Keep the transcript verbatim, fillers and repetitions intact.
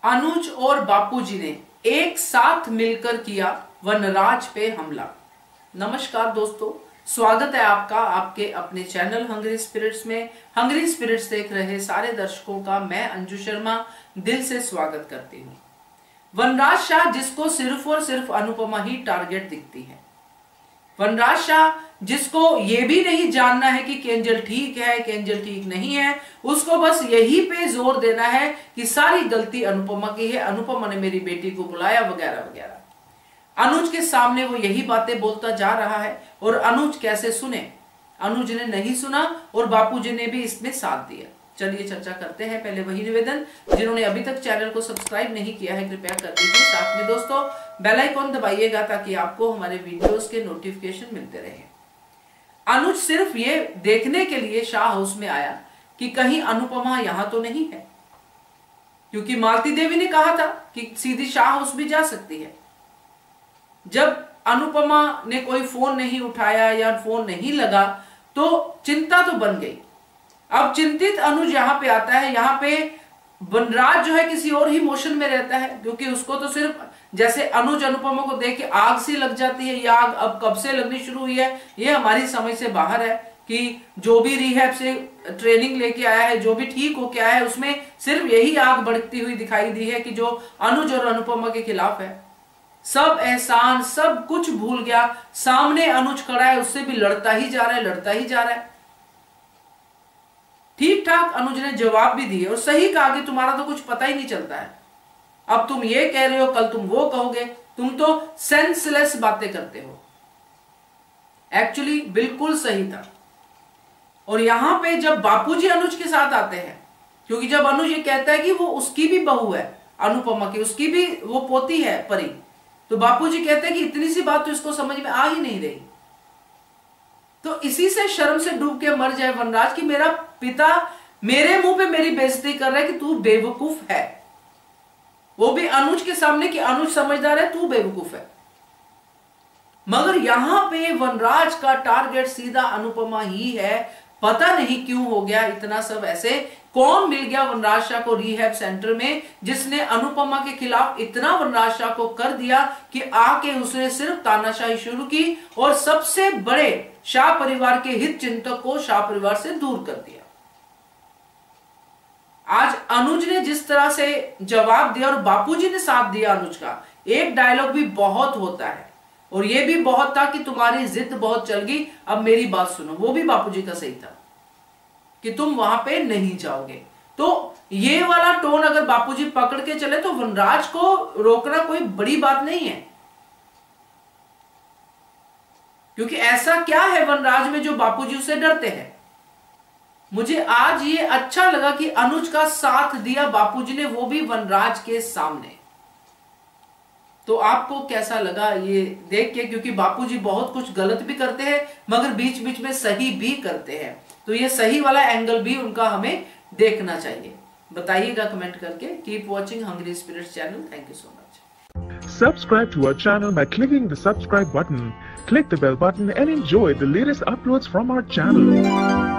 अनुज और बापूजी ने एक साथ मिलकर किया वनराज पे हमला। नमस्कार दोस्तों, स्वागत है आपका आपके अपने चैनल हंग्री स्पिरिट्स में। हंग्री स्पिरिट्स देख रहे सारे दर्शकों का मैं अंजू शर्मा दिल से स्वागत करती हूँ। वनराज शाह जिसको सिर्फ और सिर्फ अनुपमा ही टारगेट दिखती है, वनराज शाह जिसको ये भी नहीं जानना है कि केंजल ठीक है केंजल ठीक नहीं है, उसको बस यही पे जोर देना है कि सारी गलती अनुपमा की है, अनुपमा ने मेरी बेटी को बुलाया वगैरह वगैरह। अनुज के सामने वो यही बातें बोलता जा रहा है और अनुज कैसे सुने? अनुज ने नहीं सुना और बापूजी ने भी इसमें साथ दिया। चलिए चर्चा करते हैं। पहले वही निवेदन, जिन्होंने अभी तक चैनल को सब्सक्राइब नहीं किया है कृपया कर दीजिए। साथ में दोस्तों बेल आइकॉन दबाइएगा ताकि आपको हमारे वीडियोस के नोटिफिकेशन मिलते रहे। अनुज सिर्फ ये देखने के लिए शाह हाउस में आया कि कहीं अनुपमा यहां तो नहीं है, क्योंकि मालती देवी ने कहा था कि सीधी शाह हाउस भी जा सकती है। जब अनुपमा ने कोई फोन नहीं उठाया या फोन नहीं लगा तो चिंता तो बन गई। अब चिंतित अनुज यहां पे आता है। यहां पे वनराज जो है किसी और ही मोशन में रहता है, क्योंकि उसको तो सिर्फ जैसे अनुज अनुपमा को देख के आग सी लग जाती है। ये आग अब कब से लगनी शुरू हुई है ये हमारी समझ से बाहर है। कि जो भी रिहैब से ट्रेनिंग लेके आया है, जो भी ठीक होके आया है, उसमें सिर्फ यही आग बढ़ती हुई दिखाई दी है कि जो अनुज और अनुपमा के खिलाफ है। सब एहसान सब कुछ भूल गया। सामने अनुज खड़ा है, उससे भी लड़ता ही जा रहा है लड़ता ही जा रहा है। ठीक ठाक अनुज ने जवाब भी दिए और सही कहा कि तुम्हारा तो कुछ पता ही नहीं चलता है। अब तुम ये कह रहे हो, कल तुम वो कहोगे, तुम तो सेंसलेस बातें करते हो। एक्चुअली बिल्कुल सही था। और यहां पे जब बापूजी अनुज के साथ आते हैं, क्योंकि जब अनुज ये कहता है कि वो उसकी भी बहू है अनुपमा की, उसकी भी वो पोती है परी, तो बापूजी कहते हैं कि इतनी सी बात तो इसको समझ में आ ही नहीं रही। तो इसी से शर्म से डूब के मर जाए वनराज कि मेरा पिता मेरे मुंह पे मेरी बेइज्जती कर रहा है कि तू बेवकूफ है। वो भी अनुज के सामने कि अनुज समझदार है, तू बेवकूफ है। मगर यहां पे वनराज का टारगेट सीधा अनुपमा ही है। पता नहीं क्यों हो गया इतना सब ऐसे। कौन मिल गया वनराज शाह को रिहैब सेंटर में जिसने अनुपमा के खिलाफ इतना वनराज शाह को कर दिया कि आके उसने सिर्फ तानाशाही शुरू की और सबसे बड़े शाह परिवार के हित चिंतक को शाह परिवार से दूर कर दिया। आज अनुज ने जिस तरह से जवाब दिया और बापूजी ने साथ दिया अनुज का, एक डायलॉग भी बहुत होता है और यह भी बहुत था कि तुम्हारी जिद बहुत चल गई, अब मेरी बात सुनो। वो भी बापूजी का सही था कि तुम वहां पे नहीं जाओगे। तो ये वाला टोन अगर बापूजी पकड़ के चले तो वनराज को रोकना कोई बड़ी बात नहीं है। क्योंकि ऐसा क्या है वनराज में जो बापूजी उससे डरते हैं। मुझे आज ये अच्छा लगा कि अनुज का साथ दिया बापूजी ने, वो भी वनराज के सामने। तो आपको कैसा लगा ये देख के? क्योंकि बापूजी बहुत कुछ गलत भी करते हैं मगर बीच बीच में सही भी करते हैं, तो ये सही वाला एंगल भी उनका हमें देखना चाहिए। बताइएगा कमेंट करके। Keep watching Hungry Spirits channel. Thank you so much. Subscribe to our channel by clicking the subscribe button. Click the bell button and enjoy the latest uploads from our channel.